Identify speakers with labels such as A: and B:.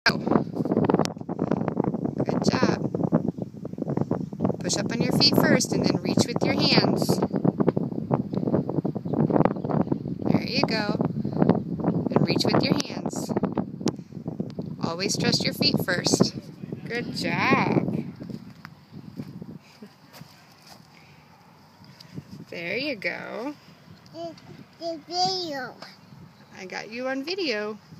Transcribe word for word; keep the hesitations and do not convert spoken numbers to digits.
A: Good job. Push up on your feet first and then reach with your hands. There you go. And reach with your hands. Always trust your feet first. Good job. There you go.
B: The video.
A: I got you on video.